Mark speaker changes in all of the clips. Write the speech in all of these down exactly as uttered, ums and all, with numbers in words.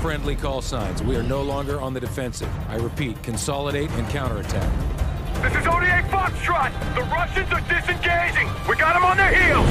Speaker 1: friendly call signs. We are no longer on the defensive. I repeat, consolidate and counterattack.
Speaker 2: This is O D A Foxtrot! The Russians are disengaging! We got them on their heels!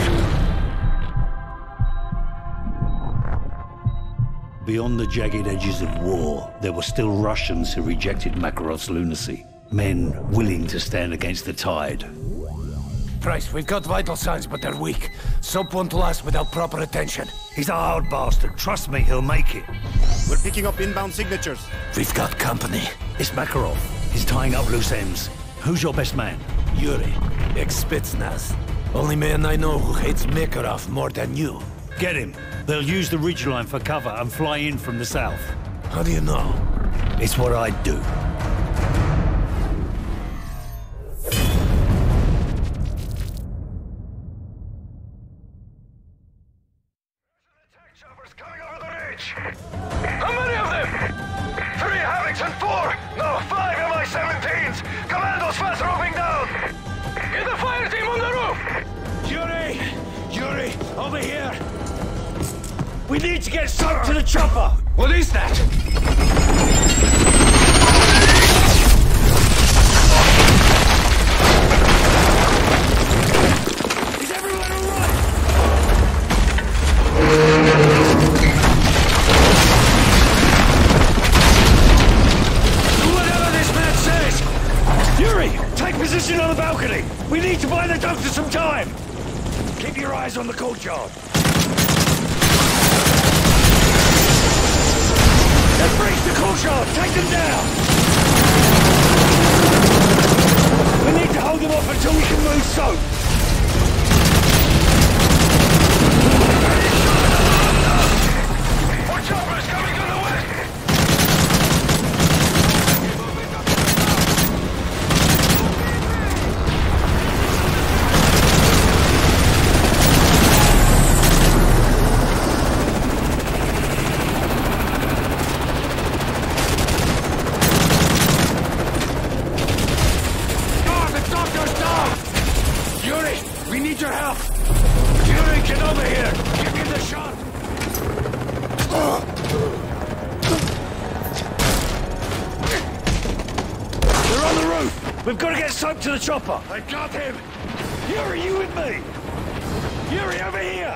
Speaker 3: Beyond the jagged edges of war, there were still Russians who rejected Makarov's lunacy. Men willing to stand against the tide.
Speaker 4: Price, we've got vital signs, but they're weak. Soap won't last without proper attention.
Speaker 3: He's a hard bastard. Trust me, he'll make it.
Speaker 5: We're picking up inbound signatures.
Speaker 4: We've got company.
Speaker 3: It's Makarov. He's tying up loose ends. Who's your best man?
Speaker 4: Yuri, ex-Spetsnaz. Only man I know who hates Makarov more than you.
Speaker 3: Get him. They'll use the ridgeline for cover and fly in from the south.
Speaker 4: How do you know?
Speaker 3: It's what I'd do.
Speaker 2: How many of them? Three Havocs and four! No, five M I seventeens! Commandos fast roving down! Get the fire team on the roof!
Speaker 3: Yuri! Yuri! Over here! We need to get soap to the chopper!
Speaker 2: What is that?
Speaker 3: Is everyone alright? Yuri, take position on the balcony! We need to buy the doctor some time! Keep your eyes on the courtyard. They've breached the courtyard! Take them down! We need to hold them off until we can move soap!
Speaker 2: More choppers coming to the west!
Speaker 4: Your help! Yuri, get over here! Give me the shot!
Speaker 3: They're on the roof! We've got to get soap to the chopper!
Speaker 4: I got him!
Speaker 3: Yuri, you with me? Yuri, over here!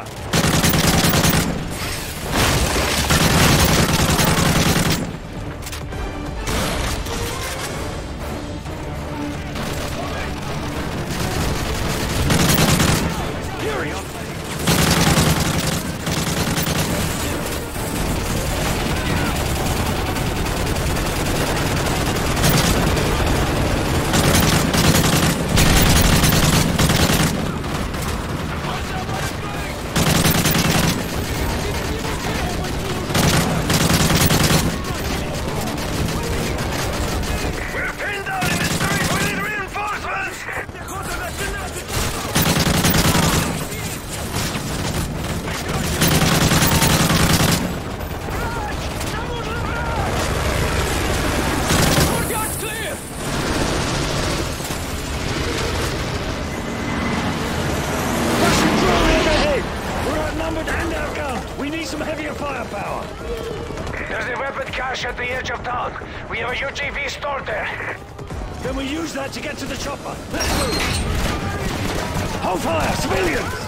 Speaker 2: At the edge of town. We have a U G V stored there.
Speaker 3: Then we use that to get to the chopper. Let's move! Hold fire! Civilians!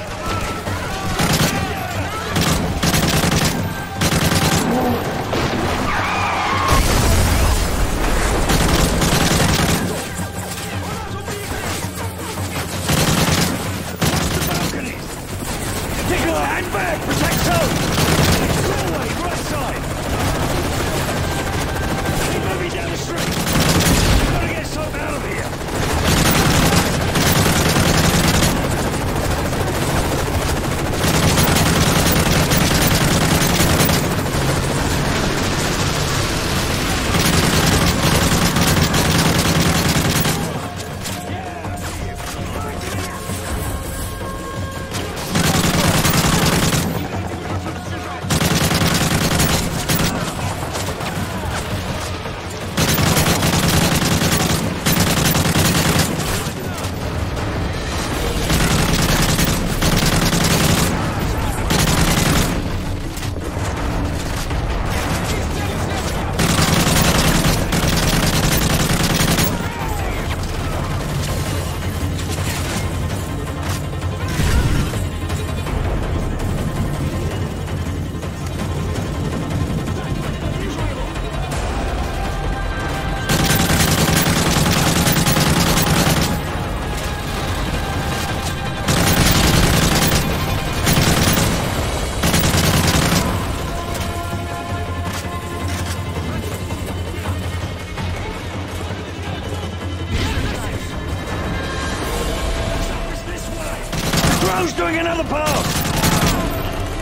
Speaker 3: Watch the balconies! Nikolai, hand back! Protect zone! Doorway, right side! Down the street! We've got to get something out of here!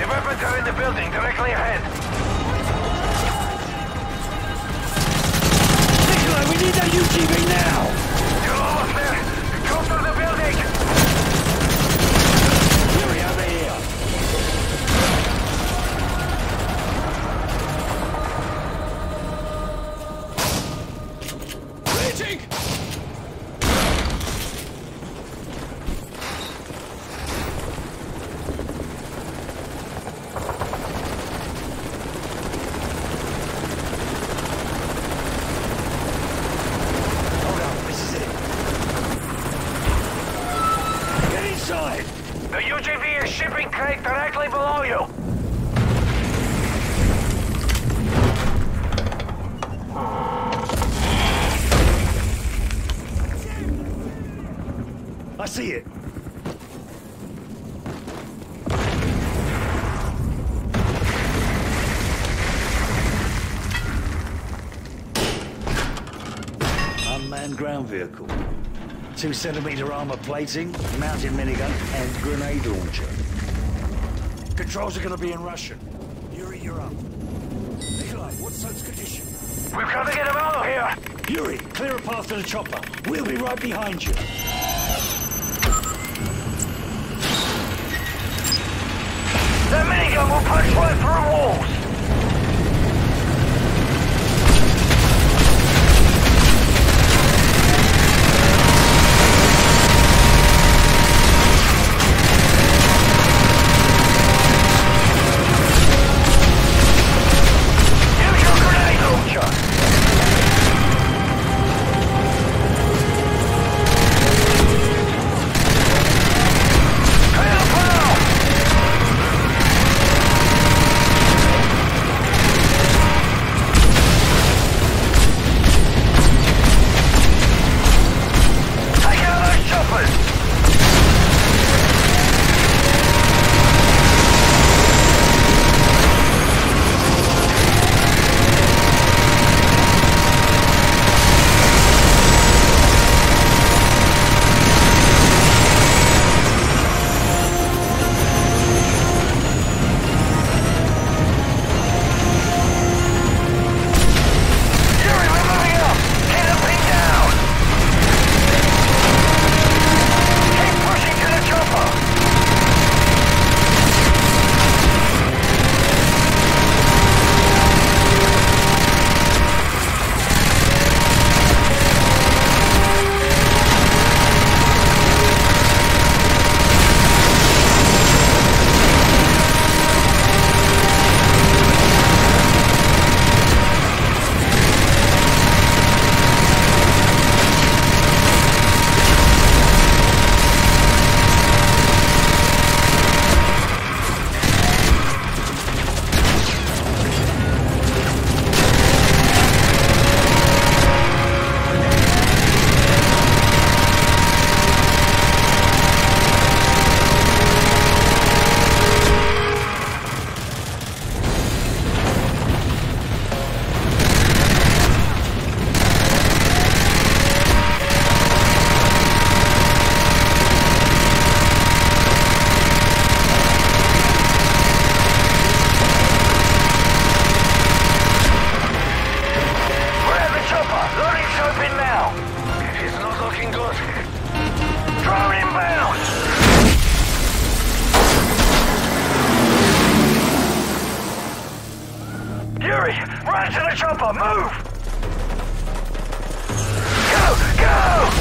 Speaker 2: weapons are in the building, directly ahead.
Speaker 3: Nikolai, we need that U G V now!
Speaker 2: You're almost there. Close to the building.
Speaker 3: Yuri, over here.
Speaker 1: Reaching!
Speaker 3: Hold on, this is it. Get inside!
Speaker 2: The U G V is shipping crate directly below you.
Speaker 3: I see it. Unmanned ground vehicle. Two centimeter armor plating, mounted minigun, and grenade launcher. Controls are gonna be in Russian. Yuri, you're up. Nikolai, what's Soap's condition?
Speaker 2: We've got to get him out of here.
Speaker 3: Yuri, clear a path to the chopper. We'll be right behind you.
Speaker 2: The minigun will punch right through walls. Use your grenade launcher. Clear the plow. Take out those choppers. Yuri, we're moving up. Get them pinned down. Keep pushing to the chopper. We're at the chopper. Loading soap in now. It's not looking good. Drone inbound. Yuri, run to the chopper. Move. Go, go.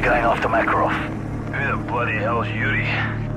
Speaker 3: going after Makarov.
Speaker 2: Who the bloody hell's Yuri?